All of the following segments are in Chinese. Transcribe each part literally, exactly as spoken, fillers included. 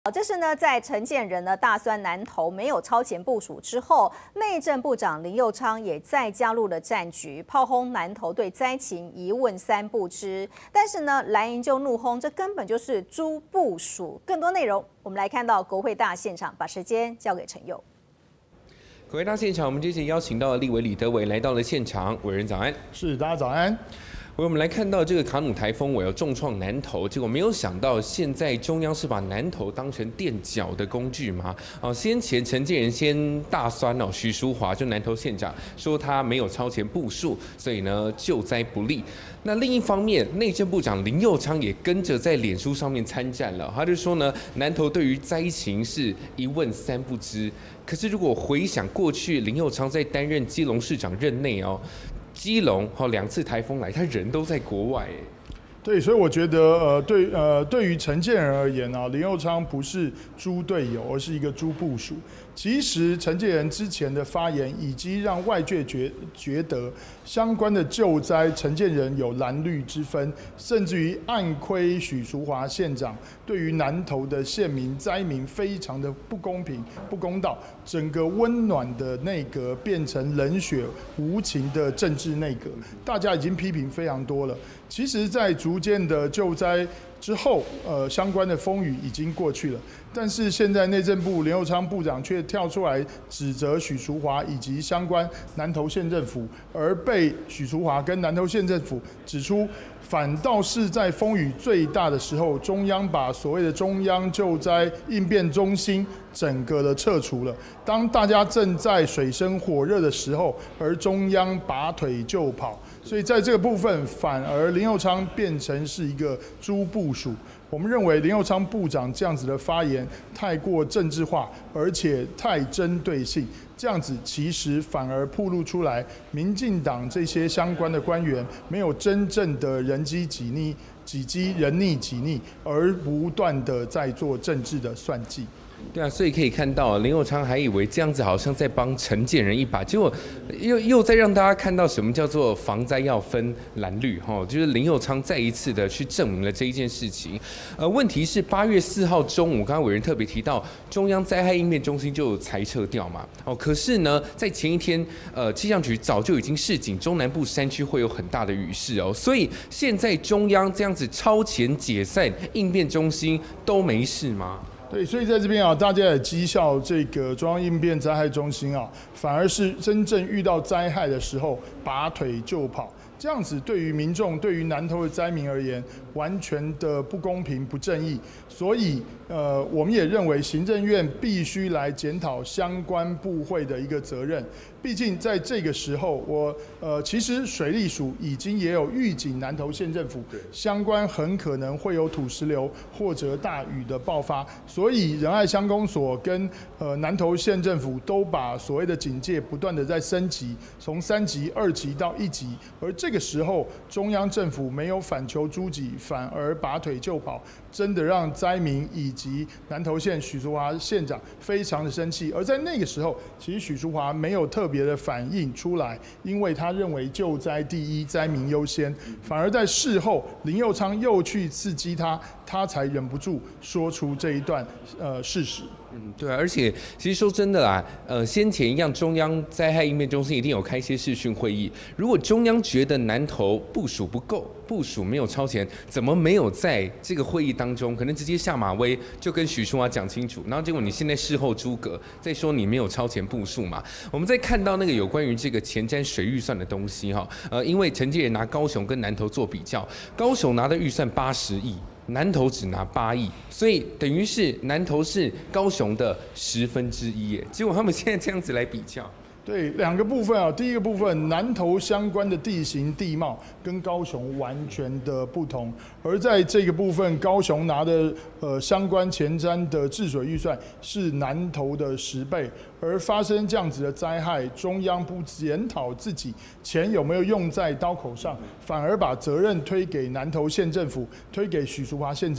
这是呢，在陈建仁呢大酸南投没有超前部署之后，内政部长林右昌也再加入了战局，炮轰南投对灾情一问三不知。但是呢，蓝营就怒轰，这根本就是猪部署。更多内容，我们来看到国会大现场，把时间交给陈佑。 国会大现场，我们这次邀请到立委李德伟来到了现场，委员早安。 是，大家早安。 我们来看到这个卡努台风，我要重创南投，结果没有想到，现在中央是把南投当成垫脚的工具吗？哦，先前陈建仁先大酸哦，许淑华就南投县长说他没有超前部署，所以呢救灾不利。那另一方面，内政部长林右昌也跟着在脸书上面参战了，他就说呢，南投对于灾情是一问三不知。可是如果回想过去，林右昌在担任基隆市长任内哦。基隆好两次台风来，他人都在国外哎。 对，所以我觉得呃，对呃，对于陈建仁而言啊，林右昌不是猪队友，而是一个猪部署。其实陈建仁之前的发言，以及让外界觉觉得相关的救灾，陈建仁有蓝绿之分，甚至于暗亏许淑华县长对于南投的县民灾民非常的不公平、不公道，整个温暖的内阁变成冷血无情的政治内阁，大家已经批评非常多了。其实，在逐渐的救灾之后，呃，相关的风雨已经过去了。但是现在内政部林右昌部长却跳出来指责许淑华以及相关南投县政府，而被许淑华跟南投县政府指出，反倒是在风雨最大的时候，中央把所谓的中央救灾应变中心整个的撤除了。当大家正在水深火热的时候，而中央拔腿就跑，所以在这个部分，反而林右昌变成是一个猪部署。我们认为林右昌部长这样子的发言太过政治化，而且太针对性，这样子其实反而暴露出来，民进党这些相关的官员没有真正的人机己逆、己机人逆己逆，而不断的在做政治的算计。 对啊，所以可以看到林右昌还以为这样子好像在帮陈建仁一把，结果又又在让大家看到什么叫做防灾要分蓝绿哈，就是林右昌再一次的去证明了这一件事情。呃，问题是八月四号中午，刚刚委员特别提到中央灾害应变中心就裁撤掉嘛，哦，可是呢，在前一天，呃，气象局早就已经示警中南部山区会有很大的雨势哦，所以现在中央这样子超前解散应变中心都没事吗？ 对，所以在这边啊，大家也讥笑这个中央应变灾害中心啊，反而是真正遇到灾害的时候拔腿就跑，这样子对于民众、对于南投的灾民而言，完全的不公平、不正义。所以，呃，我们也认为行政院必须来检讨相关部会的一个责任。毕竟在这个时候，我呃，其实水利署已经也有预警南投县政府，相关很可能会有土石流或者大雨的爆发，所以仁爱乡公所跟呃南投县政府都把所谓的警戒不断的在升级，从三级、二级到一级，而这个时候中央政府没有反求诸己，反而拔腿就跑，真的让灾民以及南投县许淑华县长非常的生气。而在那个时候，其实许淑华没有特别的反应出来，因为他认为救灾第一，灾民优先。反而在事后，林右昌又去刺激他，他才忍不住说出这一段呃事实。 嗯，对啊，而且其实说真的啦，呃，先前一样，中央灾害应变中心一定有开一些视讯会议。如果中央觉得南投部署不够，部署没有超前，怎么没有在这个会议当中，可能直接下马威，就跟许淑华讲清楚？然后结果你现在事后诸葛，再说你没有超前部署嘛？我们再看到那个有关于这个前瞻水预算的东西哈，呃，因为陈建仁拿高雄跟南投做比较，高雄拿的预算八十亿。南投只拿八亿，所以等于是南投是高雄的十分之一耶。结果他们现在这样子来比较， 对，两个部分啊，第一个部分，南投相关的地形地貌跟高雄完全的不同，而在这个部分，高雄拿的呃相关前瞻的治水预算是南投的十倍，而发生这样子的灾害，中央不检讨自己钱有没有用在刀口上，反而把责任推给南投县政府，推给许淑华县长，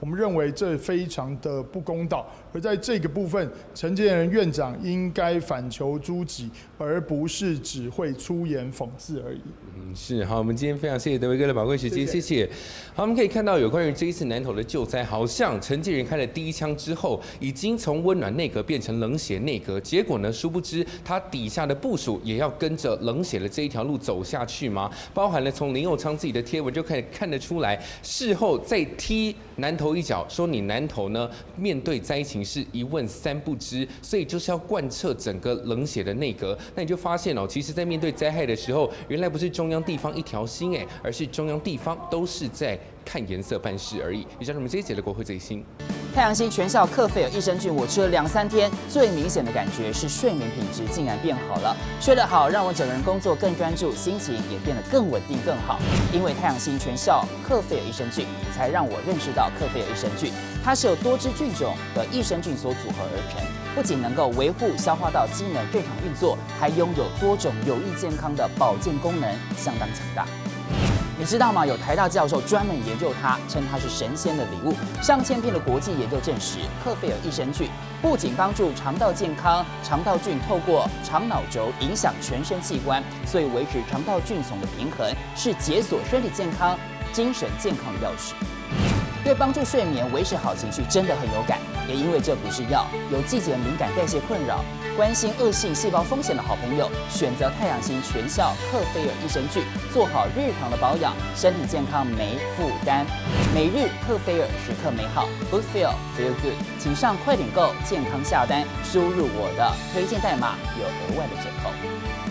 我们认为这非常的不公道。而在这个部分，陈建仁院长应该反求诸己，而不是只会出言讽刺而已。 嗯，是好，我们今天非常谢谢德维哥的宝贵时间，谢谢。好，我们可以看到有关于这一次南投的救灾，好像陈建仁开了第一枪之后，已经从温暖内阁变成冷血内阁，结果呢，殊不知他底下的部属也要跟着冷血的这一条路走下去吗？包含了从林右昌自己的贴文就可以看得出来，事后再踢南投一脚，说你南投呢面对灾情是一问三不知，所以就是要贯彻整个冷血的内阁。那你就发现哦，其实在面对灾害的时候，原来不是中央地方一条心哎，而是中央地方都是在看颜色办事而已。以上是我们这一节的国会最新。 太阳星全效克菲尔益生菌，我吃了两三天，最明显的感觉是睡眠品质竟然变好了。睡得好，让我整个人工作更专注，心情也变得更稳定更好。因为太阳星全效克菲尔益生菌，才让我认识到克菲尔益生菌，它是由多支菌种的益生菌所组合而成，不仅能够维护消化道机能正常运作，还拥有多种有益健康的保健功能，相当强大。你知道吗？有台大教授专门研究它，称它是神仙的礼物。上千篇的国际研究证实，克菲尔益生菌不仅帮助肠道健康，肠道菌透过肠脑轴影响全身器官，所以维持肠道菌丛的平衡是解锁身体健康、精神健康的钥匙。对帮助睡眠、维持好情绪真的很有感，也因为这不是药，有季节敏感、代谢困扰、关心恶性细胞风险的好朋友，选择太阳星全效克菲尔益生菌，做好日常的保养，身体健康没负担。每日克菲尔，时刻美好 ，Good Feel Feel Good， 请上快点购健康下单，输入我的推荐代码，有额外的折扣。